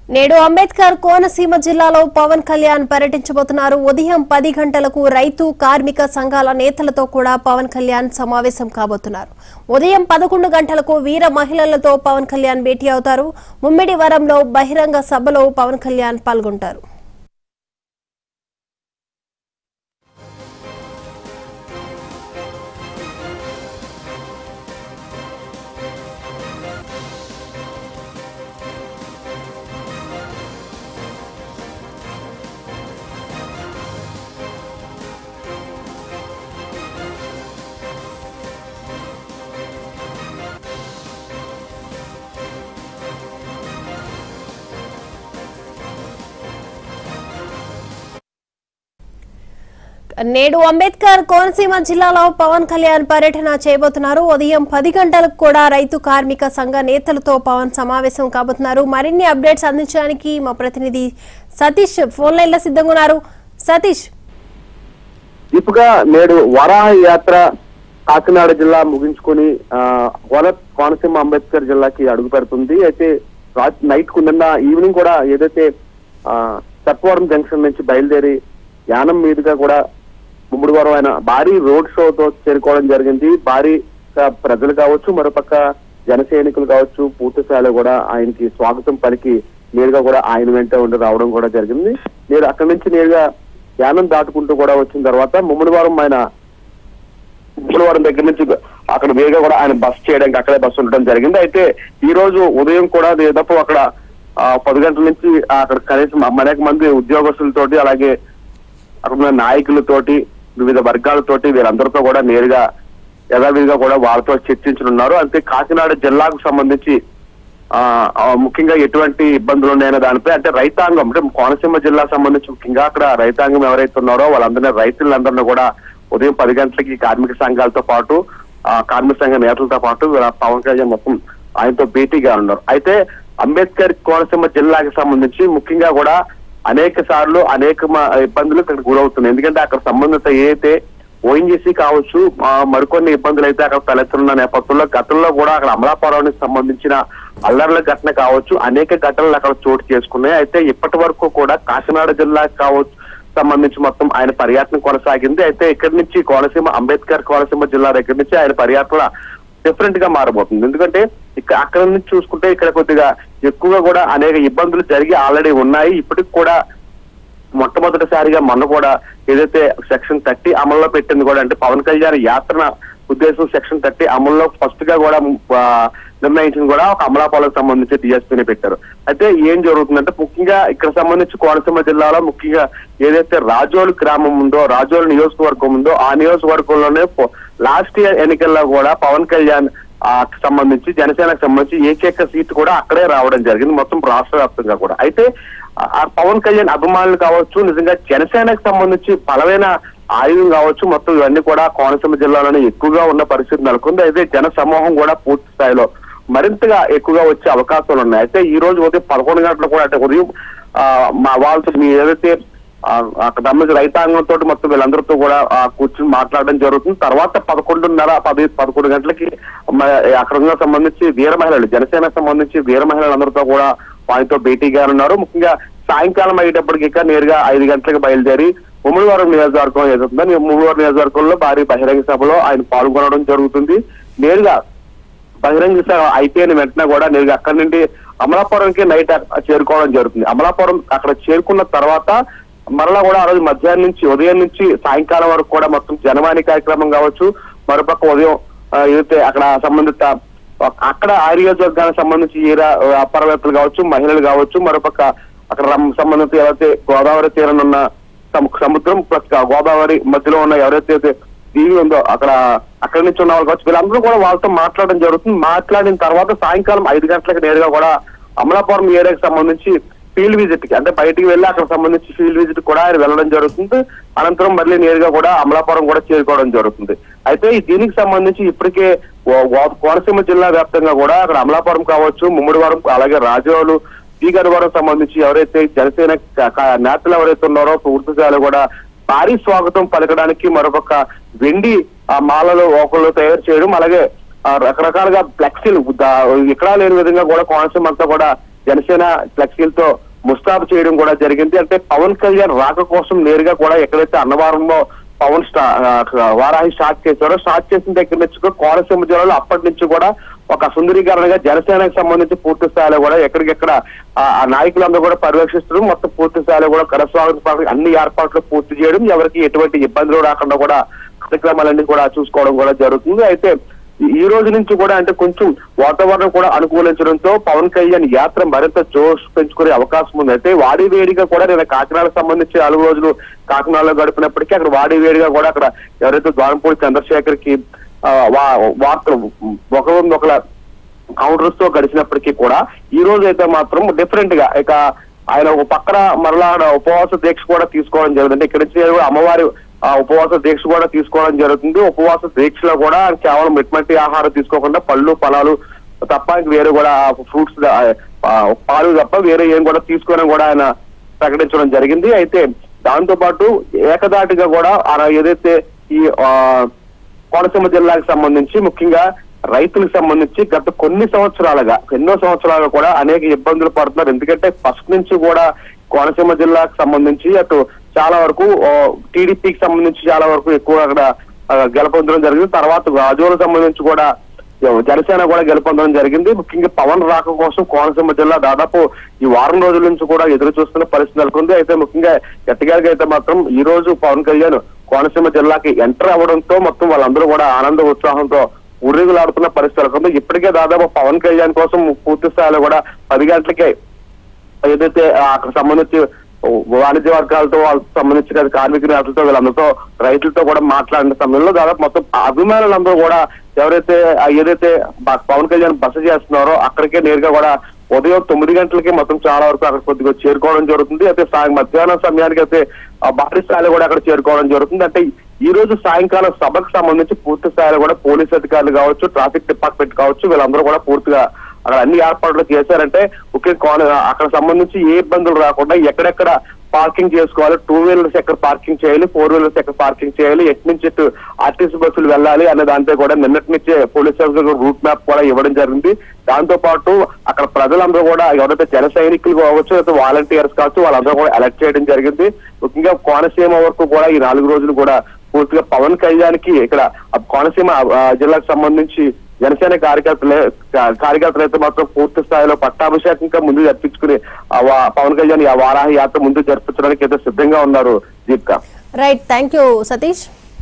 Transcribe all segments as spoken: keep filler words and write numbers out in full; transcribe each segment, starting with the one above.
నేడు అంబేద్కర్ కోనసీమ జిల్లాలో పవన్ కళ్యాణ్ పర్యటించబోతున్నారు. ఉదయం పది గంటలకు రైతు కార్మిక సంఘాల నేతలతో కూడా పవన్ కళ్యాణ్ సమావేశం కాబోతున్నారు. ఉదయం పదకొండు గంటలకు వీర మహిళలతో పవన్ కళ్యాణ్ భేటీ అవుతారు. ముమ్మిడివరంలో బహిరంగ సభలో పవన్ కళ్యాణ్ పాల్గొంటారు. నేడు అంబేద్కర్ కోనసీమ జిల్లాలో పవన్ కళ్యాణ్ పర్యటన చేయబోతున్నారు. ఉదయం పది గంటలకు కూడా రైతు కార్మిక సంఘ నేతలతో పవన్ సమావేశం కాబోతున్నారు. మరిన్ని అప్డేట్స్ అందించడానికి మా ప్రతినిధి సతీష్ ఫోన్ లైన్ లో సిద్ధంగా ఉన్నారు. సతీష్, ఇప్పుగా నేడు వరాహ యాత్ర కాకినాడ జిల్లా ముగించుకుని కోనసీమ అంబేద్కర్ జిల్లాకి అడుగు పెడుతుంది. అయితే నైట్ కు నిన్న ఈవినింగ్ కూడా ఏదైతే సత్వరం జంక్షన్ నుంచి బయలుదేరి యానం మీదుగా కూడా ముమ్మిడివరం ఆయన భారీ రోడ్ షోతో చేరుకోవడం జరిగింది. భారీ ప్రజలు కావచ్చు, మరోపక్క జన సైనికులు కావచ్చు, పూర్తి స్థాయిలో కూడా ఆయనకి స్వాగతం పలికి నేరుగా కూడా ఆయన వెంట ఉండి రావడం కూడా జరిగింది. నేను అక్కడి నుంచి నేరుగా యానం దాటుకుంటూ కూడా వచ్చిన తర్వాత ముమ్మిడివరం ఆయన ముమ్మిడివరం దగ్గర నుంచి అక్కడ వేగా కూడా ఆయన బస్ చేయడానికి అక్కడే బస్సు ఉండడం జరిగింది. అయితే ఈ రోజు ఉదయం కూడా దాదాపు అక్కడ పది గంటల నుంచి అక్కడ కనీసం అనేక మంది ఉద్యోగస్తులతోటి అలాగే అక్కడ ఉన్న నాయకులతోటి వివిధ వర్గాలతోటి వీరందరితో కూడా నేరుగా యథావిధిగా కూడా వాళ్ళతో చర్చించనున్నారు. అంటే కాకినాడ జిల్లాకు సంబంధించి ఆ ముఖ్యంగా ఎటువంటి ఇబ్బందులు ఉన్నాయనే దానిపై అంటే రైతాంగం అంటే కోనసీమ జిల్లా సంబంధించి ముఖ్యంగా అక్కడ రైతాంగం ఎవరైతే ఉన్నారో వాళ్ళందరినీ రైతులందరినీ కూడా ఉదయం పది గంటలకి కార్మిక సంఘాలతో పాటు ఆ కార్మిక సంఘ నేతలతో పాటు పవన్ కళ్యాణ్ మొత్తం ఆయనతో భేటీగా ఉన్నారు. అయితే అంబేద్కర్ కోనసీమ జిల్లాకి సంబంధించి ముఖ్యంగా కూడా అనేక సార్లు అనేక ఇబ్బందులు ఇక్కడ గురవుతున్నాయి. ఎందుకంటే అక్కడ సంబంధిత ఏదైతే ఓఎన్జీసీ కావచ్చు మరికొన్ని ఇబ్బందులు అయితే అక్కడ తలెత్తున్న నేపథ్యంలో గతంలో కూడా అక్కడ అమలాపురానికి సంబంధించిన అల్లర్ల ఘటన కావచ్చు అనేక ఘటనలు అక్కడ చోటు చేసుకున్నాయి. అయితే ఇప్పటి వరకు కూడా కాకినాడ జిల్లాకి కావచ్చు సంబంధించి మొత్తం ఆయన పర్యటన కొనసాగింది. అయితే ఇక్కడి నుంచి కోనసీమ అంబేద్కర్ కోనసీమ జిల్లా దగ్గర నుంచి ఆయన పర్యటన డిఫరెంట్ గా మారబోతుంది. ఎందుకంటే ఇక్కడ అక్కడ నుంచి చూసుకుంటే ఇక్కడ కొద్దిగా ఎక్కువగా కూడా అనేక ఇబ్బందులు జరిగి ఆల్రెడీ ఉన్నాయి. ఇప్పటికి కూడా మొట్టమొదటిసారిగా మొన్న కూడా ఏదైతే సెక్షన్ థర్టీ అమల్లో పెట్టింది కూడా అంటే పవన్ కళ్యాణ్ యాత్ర ఉద్దేశం సెక్షన్ థర్టీ అమల్లో ఫస్ట్ గా కూడా నిర్ణయించింది కూడా ఒక అమలాపాలకు సంబంధించి డిఎస్పీని పెట్టారు. అయితే ఏం జరుగుతుందంటే ముఖ్యంగా ఇక్కడ సంబంధించి కోనసీమ జిల్లాలో ముఖ్యంగా ఏదైతే రాజోలు గ్రామం ఉందో రాజోలు నియోజకవర్గం ఉందో ఆ నియోజకవర్గంలోనే లాస్ట్ ఇయర్ ఎన్నికల్లో కూడా పవన్ కళ్యాణ్ ఆ సంబంధించి జనసేనకు సంబంధించి ఏకైక సీట్ కూడా అక్కడే రావడం జరిగింది మొత్తం రాష్ట్ర వ్యాప్తంగా కూడా. అయితే ఆ పవన్ కళ్యాణ్ అభిమానులు కావచ్చు నిజంగా జనసేనకు సంబంధించి బలమైన ఆయుధం కావచ్చు మొత్తం ఇవన్నీ కూడా కోనసీమ జిల్లాలోనే ఎక్కువగా ఉన్న పరిస్థితి నెలకొంది. అయితే జన సమూహం కూడా పూర్తి స్థాయిలో మరింతగా ఎక్కువగా వచ్చే అవకాశాలు ఉన్నాయి. అయితే ఈ రోజు ఉదయం పదకొండు గంటలు కూడా అంటే ఉదయం ఆ మా వాళ్ళతో మీ ఏదైతే అక్కడ సంబంధించి రైతాంగంతో మొత్తం వీళ్ళందరితో కూడా కూర్చుని మాట్లాడడం జరుగుతుంది. తర్వాత పదకొండున్నర పది పదకొండు గంటలకి అక్కడ సంబంధించి వీర మహిళలు జనసేనకు సంబంధించి వీర మహిళలందరితో కూడా వారితో భేటీగా ఉన్నారు. ముఖ్యంగా సాయంకాలం అయ్యేటప్పటికి నేరుగా ఐదు గంటలకు బయలుదేరి ముమ్మిడివరం నియోజకవర్గం ఏదవుతుందో ముమ్మిడివరం నియోజకవర్గంలో భారీ బహిరంగ సభలో ఆయన పాల్గొనడం జరుగుతుంది. నేరుగా బహిరంగ సభ అయిపోయిన వెంటనే కూడా నేరుగా అక్కడి నుండి అమలాపురంకి నైట్ చేరుకోవడం జరుగుతుంది. అమలాపురం అక్కడ చేరుకున్న తర్వాత మరలా కూడా ఆ రోజు మధ్యాహ్నం నుంచి ఉదయం నుంచి సాయంకాలం వరకు కూడా మొత్తం జనవాణి కార్యక్రమం కావచ్చు మరోపక్క ఉదయం ఏదైతే అక్కడ సంబంధిత అక్కడ ఆ నియోజకవర్గానికి సంబంధించి ఏ వ్యాపారవేత్తలు కావచ్చు మహిళలు కావచ్చు మరోపక్క అక్కడ సంబంధిత ఎవరైతే గోదావరి తీరం ఉన్న సముద్రం ప్లస్ గోదావరి మధ్యలో ఉన్న ఎవరైతే దీవి ఉందో అక్కడ అక్కడి నుంచి ఉన్న వాళ్ళు కావచ్చు వీళ్ళందరూ కూడా వాళ్ళతో మాట్లాడడం జరుగుతుంది. మాట్లాడిన తర్వాత సాయంకాలం ఐదు గంటలకు నేరుగా కూడా అమలాపురం ఏరియాకి సంబంధించి ఫీల్డ్ విజిట్ కి అంటే బయటికి వెళ్ళి అక్కడ సంబంధించి ఫీల్డ్ విజిట్ కూడా ఆయన వెళ్ళడం జరుగుతుంది. అనంతరం మళ్ళీ నేరుగా కూడా అమలాపురం కూడా చేరుకోవడం జరుగుతుంది. అయితే దీనికి సంబంధించి ఇప్పటికే కోనసీమ జిల్లా వ్యాప్తంగా కూడా అక్కడ అమలాపురం కావచ్చు ముమ్మిడివరం అలాగే రాజోలు ఈ గడవరం సంబంధించి ఎవరైతే జనసేన నేతలు ఎవరైతే ఉన్నారో పూర్తి స్థాయిలో కూడా భారీ స్వాగతం పలకడానికి మరొక వెండి మాలలో ఒకళ్ళు తయారు చేయడం అలాగే రకరకాలుగా ఫ్లెక్సీలు ఎక్కడా లేని విధంగా కూడా కోనసీమ అంతా కూడా జనసేన ఫ్లెక్సీలతో ముస్తాబు చేయడం కూడా జరిగింది. అంటే పవన్ కళ్యాణ్ రాక కోసం నేరుగా కూడా ఎక్కడైతే అన్నవరంలో పవన్ స్టా వారాహి స్టార్ట్ చేశారో స్టార్ట్ చేసిన దగ్గర నుంచి కోనసీమ జిల్లాలో అప్పటి నుంచి కూడా ఒక సుందరీకరణగా జనసేనకు సంబంధించి పూర్తి స్థాయిలో కూడా ఎక్కడికెక్కడ ఆ నాయకులందరూ కూడా పర్యవేక్షిస్తూ మొత్తం పూర్తి స్థాయిలో కూడా కరస్వాగతం అన్ని ఏర్పాట్లు పూర్తి చేయడం, ఎవరికి ఎటువంటి ఇబ్బందులు రాకుండా కూడా కార్యక్రమాలన్నీ కూడా చూసుకోవడం కూడా జరుగుతుంది. అయితే ఈ రోజు నుంచి కూడా అంటే కొంచెం వాతావరణం కూడా అనుకూలించడంతో పవన్ కళ్యాణ్ యాత్ర మరింత జోష్ పెంచుకునే అవకాశం ఉంది. అయితే వాడి వేడిగా కూడా నేను కాకినాడకు సంబంధించి నాలుగు రోజులు కాకినాడలో గడిపినప్పటికీ అక్కడ వాడి వేడిగా కూడా అక్కడ ఎవరైతే ద్వారంపూడి చంద్రశేఖర్ కి వార్తలు ఒక ఒకల కౌంటర్స్ తో గడిచినప్పటికీ కూడా ఈ రోజు అయితే మాత్రం డిఫరెంట్ గా ఇక ఆయన ఒక పక్కన మరలా ఉపవాస దీక్ష కూడా తీసుకోవడం జరుగుతుంది. ఇక్కడ నుంచి అమ్మవారి ఆ ఉపవాస దీక్ష కూడా తీసుకోవడం జరుగుతుంది. ఉపవాస దీక్షలో కూడా కేవలం ఎటువంటి ఆహారం తీసుకోకుండా పళ్ళు ఫలాలు తప్ప వేరే కూడా ఫ్రూట్స్ పాలు తప్ప వేరే ఏం కూడా తీసుకోవడం కూడా ఆయన ప్రకటించడం జరిగింది. అయితే దాంతో పాటు ఏకదాటిగా కూడా ఆయన ఏదైతే ఈ ఆ కోనసీమ జిల్లాకు సంబంధించి ముఖ్యంగా రైతులకు సంబంధించి గత కొన్ని సంవత్సరాలుగా ఎన్నో సంవత్సరాలుగా కూడా అనేక ఇబ్బందులు పడుతున్నారు. ఎందుకంటే ఫస్ట్ నుంచి కూడా కోనసీమ జిల్లాకు సంబంధించి అటు చాలా వరకు టీడీపీకి సంబంధించి చాలా వరకు ఎక్కువ అక్కడ గెలుపొందడం జరిగింది. తర్వాత రాజులకు సంబంధించి కూడా జనసేన కూడా గెలుపొందడం జరిగింది. ముఖ్యంగా పవన్ రాక కోసం కోనసీమ జిల్లా దాదాపు ఈ వారం రోజుల నుంచి కూడా ఎదురు చూస్తున్న పరిస్థితి నెలకొంది. అయితే ముఖ్యంగా ఎట్టగారికి అయితే మాత్రం ఈ రోజు పవన్ కళ్యాణ్ కోనసీమ జిల్లాకి ఎంటర్ అవ్వడంతో మొత్తం వాళ్ళందరూ కూడా ఆనంద ఉత్సాహంతో ఉర్రిగులాడుతున్న పరిస్థితి నెలకొంది. ఇప్పటికే దాదాపు పవన్ కళ్యాణ్ కోసం పూర్తి స్థాయిలో కూడా పది గంటలకే ఏదైతే అక్కడ సంబంధించి వాణిజ్య వర్గాలతో వాళ్ళకి సంబంధించిన కార్మిక నేతలతో వీళ్ళందరితో రైతులతో కూడా మాట్లాడిన సమయంలో దాదాపు మొత్తం అభిమానులందరూ కూడా ఎవరైతే ఏదైతే పవన్ కళ్యాణ్ బస చేస్తున్నారో అక్కడికే నేరుగా కూడా ఉదయం తొమ్మిది గంటలకి మొత్తం చాలా వరకు అక్కడ కొద్దిగా చేరుకోవడం జరుగుతుంది. అయితే మధ్యాహ్నం సమయానికి అయితే భారీ స్థాయిలో కూడా అక్కడ చేరుకోవడం జరుగుతుంది. అంటే ఈ రోజు సాయంకాలం సభకు సంబంధించి పూర్తి స్థాయిలో కూడా పోలీస్ అధికారులు కావచ్చు, ట్రాఫిక్ డిపార్ట్మెంట్ కావచ్చు, వీళ్ళందరూ కూడా పూర్తిగా అక్కడ అన్ని ఏర్పాట్లు చేశారంటే ముఖ్యంగా అక్కడ సంబంధించి ఏ ఇబ్బందులు రాకుండా ఎక్కడెక్కడ పార్కింగ్ చేసుకోవాలి, టూ వీలర్స్ ఎక్కడ పార్కింగ్ చేయాలి, ఫోర్ వీలర్స్ ఎక్కడ పార్కింగ్ చేయాలి, ఎటు నుంచి ఎటు ఆర్టీసీ బస్సులు వెళ్ళాలి అనే దాంతో కూడా నిన్నటి నుంచే పోలీస్ రూట్ మ్యాప్ కూడా ఇవ్వడం జరిగింది. దాంతో పాటు అక్కడ ప్రజలందరూ కూడా ఎవరైతే జన సైనికులు కావచ్చు, లేకపోతే వాలంటీర్స్ కావచ్చు, వాళ్ళందరూ కూడా అలర్ట్ చేయడం జరిగింది. ముఖ్యంగా కోనసీమ వరకు కూడా ఈ నాలుగు రోజులు కూడా పూర్తిగా పవన్ కళ్యాణ్ కి ఇక్కడ కోనసీమ జిల్లాకు సంబంధించి జనసేన కార్యకర్తలే కార్యకర్తలు అయితే మాత్రం పూర్తి స్థాయిలో పట్టాభిషేకంగా ముందు జరిపించుకుని పవన్ కళ్యాణ్ ఆ వారాహి యాత్ర ముందు జరిపించడానికి అయితే సిద్ధంగా ఉన్నారు. Deepika. Right, thank you Satish.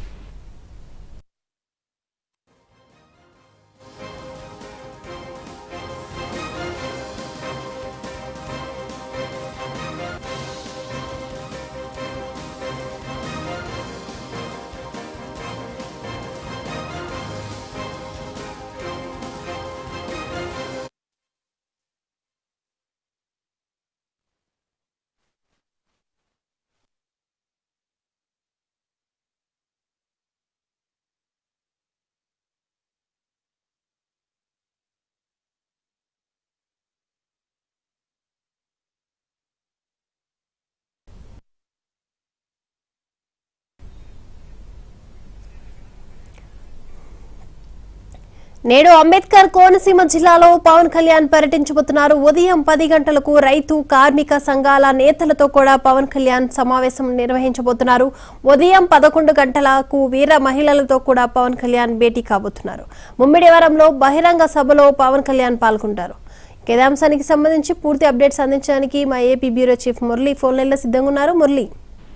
నేడు అంబేద్కర్ కోనసీమ జిల్లాలో పవన్ కళ్యాణ్ పర్యటించబోతున్నారు. ఉదయం పది గంటలకు రైతు కార్మిక సంఘాల నేతలతో కూడా పవన్ కళ్యాణ్ సమావేశం నిర్వహించబోతున్నారు. ఉదయం పదకొండు గంటలకు వీర మహిళలతో కూడా పవన్ కళ్యాణ్ భేటీ కాబోతున్నారు. ముమ్మిడివరంలో బహిరంగ సభలో పవన్ కళ్యాణ్ పాల్గొంటారు. ఇదే అంశానికి సంబంధించి పూర్తి అప్డేట్స్ అందించడానికి మా AP bureau chief Murali phone లైన్లో సిద్ధంగా ఉన్నారు. మురళి.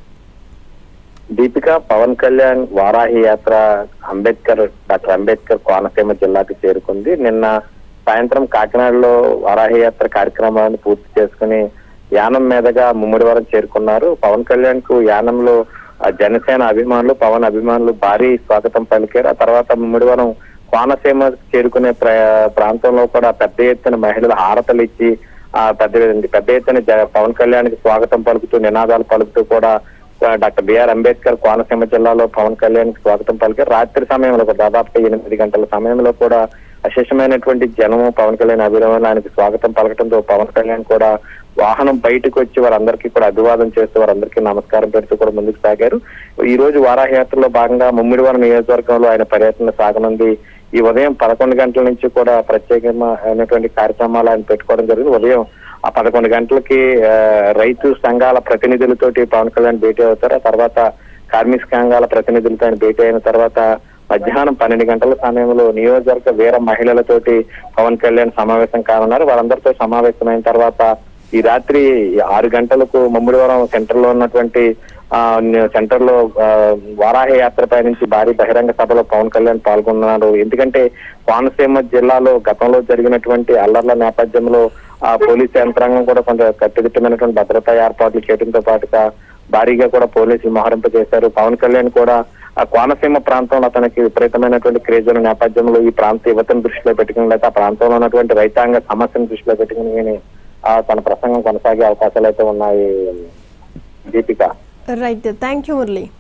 దీపిక, పవన్ కళ్యాణ్ వారాహి యాత్ర అంబేద్కర్ డాక్టర్ అంబేద్కర్ కోనసీమ జిల్లాకి చేరుకుంది. నిన్న సాయంత్రం కాకినాడలో వారాహి యాత్ర కార్యక్రమాలను పూర్తి చేసుకుని యానం మీదుగా ముమ్మిడివరం చేరుకున్నారు. పవన్ కళ్యాణ్ కు యానంలో జనసేన అభిమానులు, పవన్ అభిమానులు భారీ స్వాగతం పలికారు. ఆ తర్వాత ముమ్మిడివరం కోనసీమ చేరుకునే ప్రాంతంలో కూడా పెద్ద ఎత్తున మహిళలు హారతలు ఇచ్చి ఆ పెద్ద పెద్ద ఎత్తున పవన్ కళ్యాణ్ కి స్వాగతం పలుకుతూ నినాదాలు పలుకుతూ కూడా డాక్టర్ బిఆర్ అంబేద్కర్ కోనసీమ జిల్లాలో పవన్ కళ్యాణ్ కి స్వాగతం పలికారు. రాత్రి సమయంలో దాదాపు ఎనిమిది గంటల సమయంలో కూడా అశేషమైనటువంటి జనము పవన్ కళ్యాణ్ అభిమానులు ఆయనకి స్వాగతం పలకడంతో పవన్ కళ్యాణ్ కూడా వాహనం బయటకు వచ్చి వారందరికీ కూడా అభివాదం చేస్తూ వారందరికీ నమస్కారం పెడుతూ కూడా ముందుకు సాగారు. ఈ రోజు వారాహి యాత్రలో భాగంగా ముమ్మిడివరం నియోజకవర్గంలో ఆయన పర్యటన సాగనుంది. ఈ ఉదయం పదకొండు గంటల నుంచి కూడా ప్రత్యేకమైనటువంటి కార్యక్రమాలు ఆయన పెట్టుకోవడం జరిగింది. ఉదయం ఆ పదకొండు గంటలకి రైతు సంఘాల ప్రతినిధులతోటి పవన్ కళ్యాణ్ భేటీ అవుతారు. ఆ తర్వాత కార్మిక సంఘాల ప్రతినిధులతో ఆయన భేటీ అయిన తర్వాత మధ్యాహ్నం పన్నెండు గంటల సమయంలో నియోజకవర్గ వీర మహిళలతోటి పవన్ కళ్యాణ్ సమావేశం కానున్నారు. వాళ్ళందరితో సమావేశమైన తర్వాత ఈ రాత్రి ఆరు గంటలకు ముమ్మిడివరం సెంటర్ లో ఉన్నటువంటి ఆ సెంటర్ లో వారాహి యాత్రపై నుంచి భారీ బహిరంగ సభలో పవన్ కళ్యాణ్ పాల్గొన్నారు. ఎందుకంటే కోనసీమ జిల్లాలో గతంలో జరిగినటువంటి అల్లర్ల నేపథ్యంలో ఆ పోలీసు యంత్రాంగం కూడా కొంత కట్టుదిట్టమైనటువంటి భద్రతా ఏర్పాట్లు చేయడంతో పాటుగా భారీగా కూడా పోలీసులు మోహరింపు చేశారు. పవన్ కళ్యాణ్ కూడా ఆ కోనసీమ ప్రాంతంలో అతనికి విపరీతమైనటువంటి క్రేజ్ ఉన్న నేపథ్యంలో ఈ ప్రాంత యువతను దృష్టిలో పెట్టుకుని లేదా ఆ ప్రాంతంలో ఉన్నటువంటి రైతాంగ సమస్యను దృష్టిలో పెట్టుకుని ఆ తన ప్రసంగం కొనసాగే అవకాశాలు అయితే ఉన్నాయి. Deepika. Right, thank you Murali.